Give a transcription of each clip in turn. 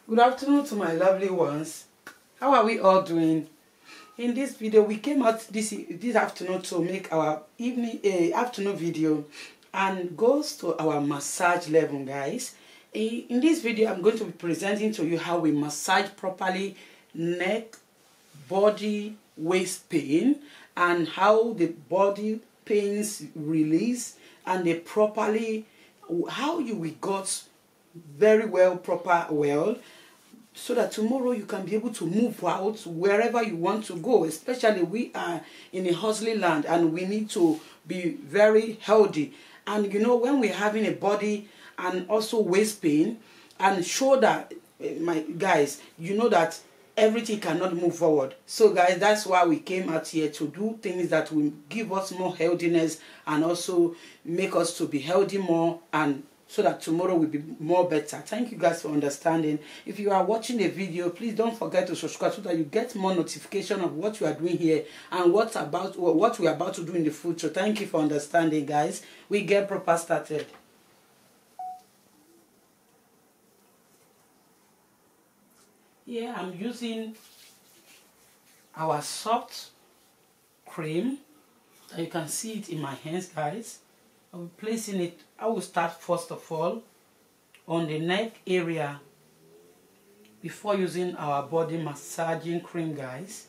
Good afternoon to my lovely ones. How are we all doing? In this video, we came out this afternoon to make our afternoon video, and goes to our massage level, guys. In this video, I'm going to be presenting to you how we massage properly neck, body, waist pain, and how the body pains release, and they properly how you will got very well, so that tomorrow you can be able to move out wherever you want to go. Especially we are in a hustling land and we need to be very healthy. And you know, when we're having a body and also waist pain and shoulder, my guys, you know that everything cannot move forward. So guys, that's why we came out here to do things that will give us more healthiness and also make us to be healthy more, and so that tomorrow will be more better. Thank you guys for understanding. If you are watching the video, please don't forget to subscribe so that you get more notification of what we are doing here and what we are about to do in the future. Thank you for understanding, guys. We get proper started. Here I'm using our soft cream. You can see it in my hands, guys. I'll be placing it. I will start first of all on the neck area before using our body massaging cream, guys.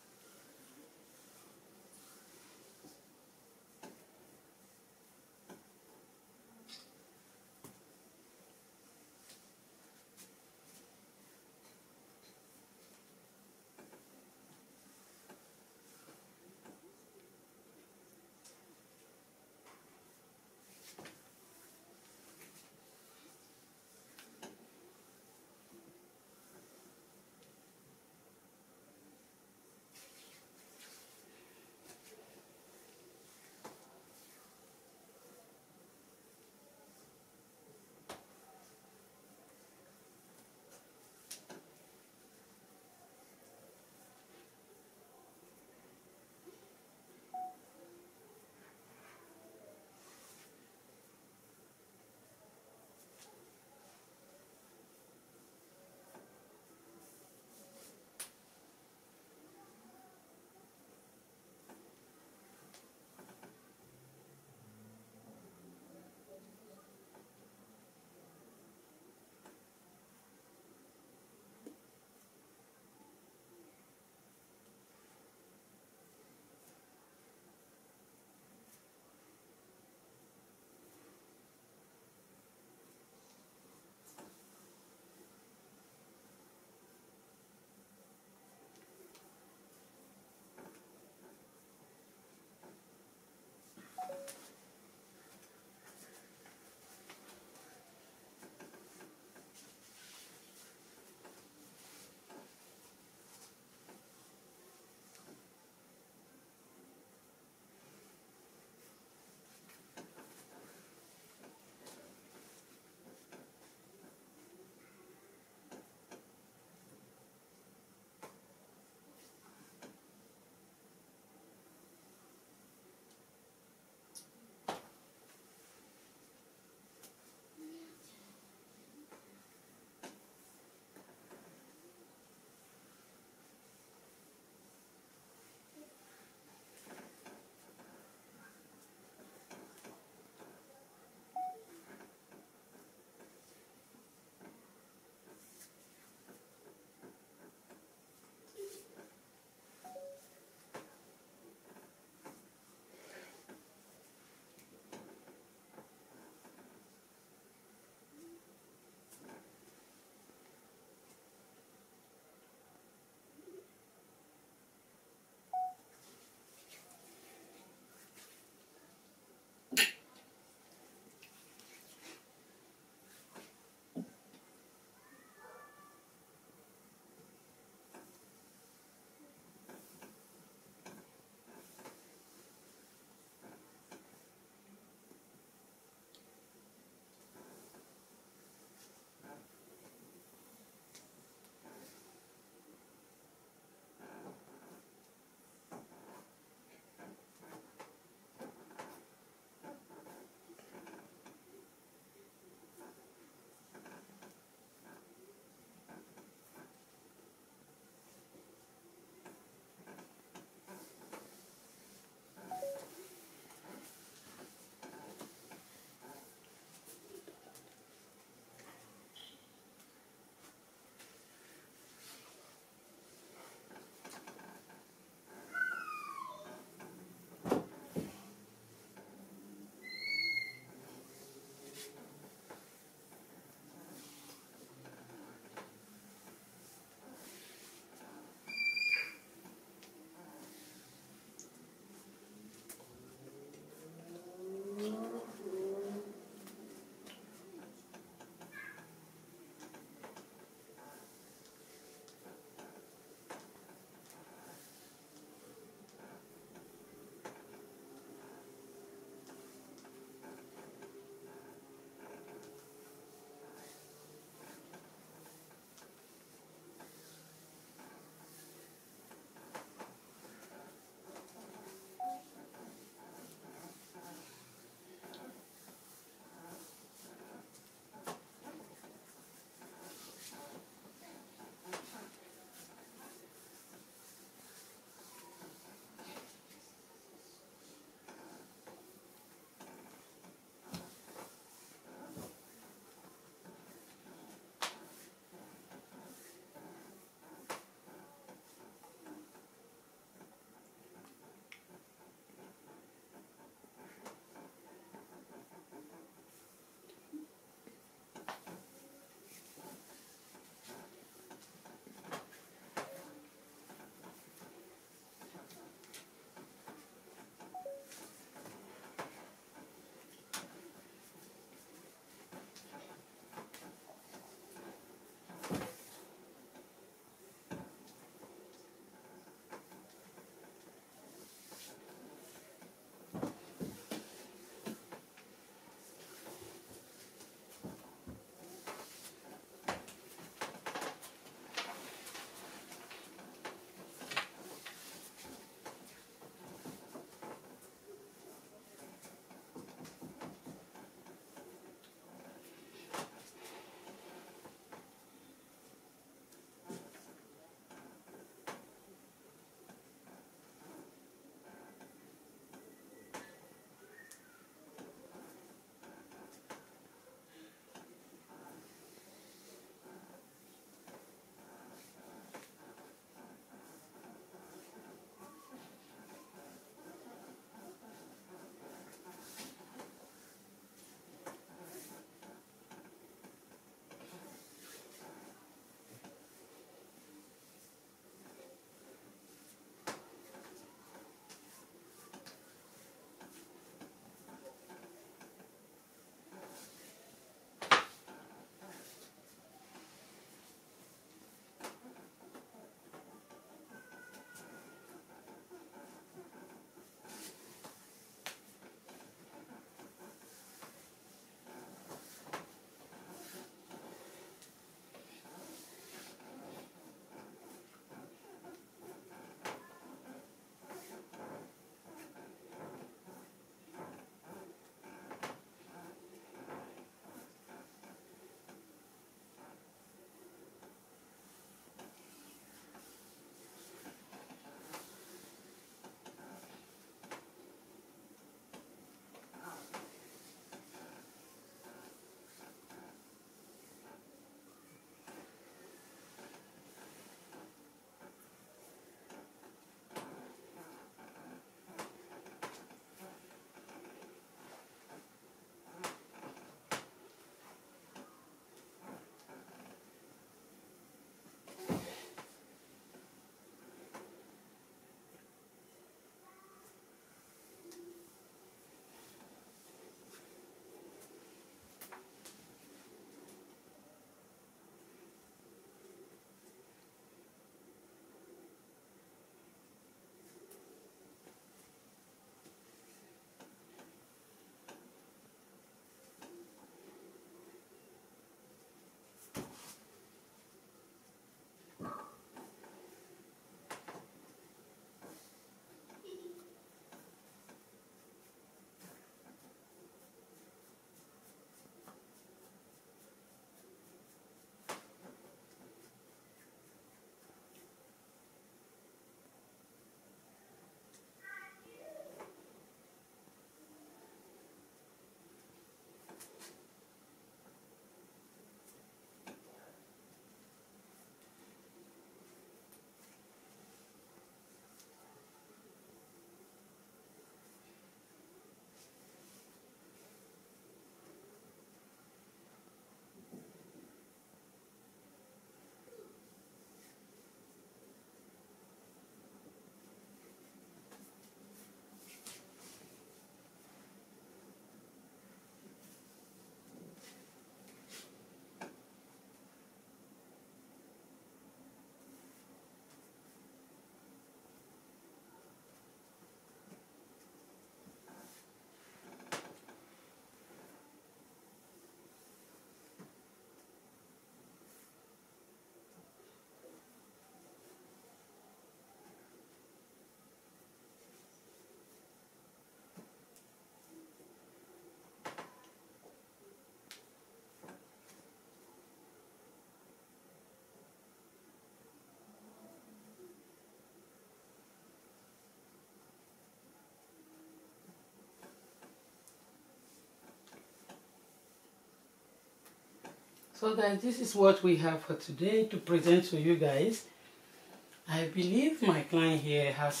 So guys, this is what we have for today to present to you guys. I believe my client here has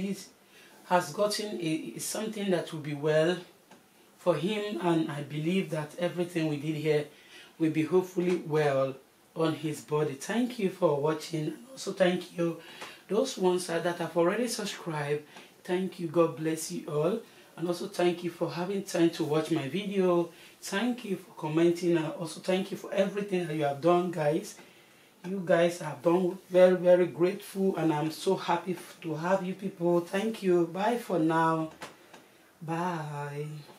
gotten something that will be well for him, and I believe that everything we did here will be hopefully well on his body. Thank you for watching, and also thank you those ones that have already subscribed. Thank you, God bless you all, and also thank you for having time to watch my video. Thank you for commenting, and also thank you for everything that you have done, guys. You guys have done very grateful, and I'm so happy to have you people. Thank you. Bye for now. Bye.